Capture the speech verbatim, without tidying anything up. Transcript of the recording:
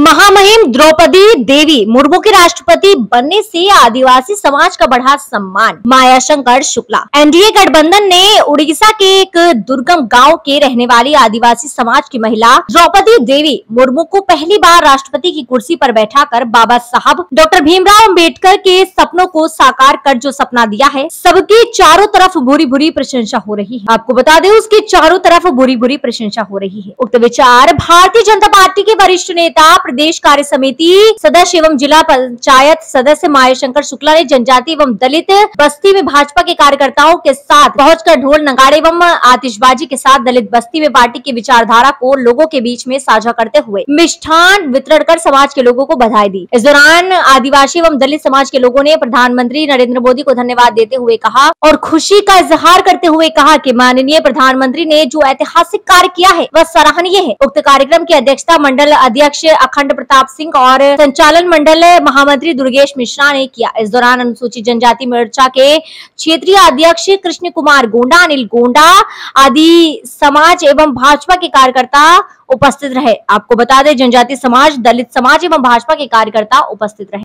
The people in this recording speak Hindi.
महामहिम द्रौपदी देवी मुर्मू के राष्ट्रपति बनने से आदिवासी समाज का बढ़ा सम्मान। मायाशंकर शुक्ला। एनडीए गठबंधन ने उड़ीसा के एक दुर्गम गांव के रहने वाली आदिवासी समाज की महिला द्रौपदी देवी मुर्मू को पहली बार राष्ट्रपति की कुर्सी पर बैठाकर बाबा साहब डॉक्टर भीमराव अंबेडकर के सपनों को साकार कर जो सपना दिया है, सबकी चारों तरफ बुरी बुरी प्रशंसा हो रही है। आपको बता दें, उसकी चारों तरफ बुरी बुरी प्रशंसा हो रही है। उक्त विचार भारतीय जनता पार्टी के वरिष्ठ नेता, प्रदेश कार्य समिति सदस्य एवं जिला पंचायत सदस्य मायाशंकर शुक्ला ने जनजाति एवं दलित बस्ती में भाजपा के कार्यकर्ताओं के साथ पहुंचकर ढोल नगाड़े एवं आतिशबाजी के साथ दलित बस्ती में पार्टी की विचारधारा को लोगों के बीच में साझा करते हुए मिष्ठान वितरण कर समाज के लोगों को बधाई दी। इस दौरान आदिवासी एवं दलित समाज के लोगों ने प्रधानमंत्री नरेंद्र मोदी को धन्यवाद देते हुए कहा और खुशी का इजहार करते हुए कहा कि माननीय प्रधानमंत्री ने जो ऐतिहासिक कार्य किया है वह सराहनीय है। उक्त कार्यक्रम की अध्यक्षता मंडल अध्यक्ष अखंड प्रताप सिंह और संचालन मंडल महामंत्री दुर्गेश मिश्रा ने किया। इस दौरान अनुसूचित जनजाति मोर्चा के क्षेत्रीय अध्यक्ष कृष्ण कुमार गोंडा, अनिल गोंडा आदि समाज एवं भाजपा के कार्यकर्ता उपस्थित रहे। आपको बता दें, जनजाति समाज, दलित समाज एवं भाजपा के कार्यकर्ता उपस्थित रहे।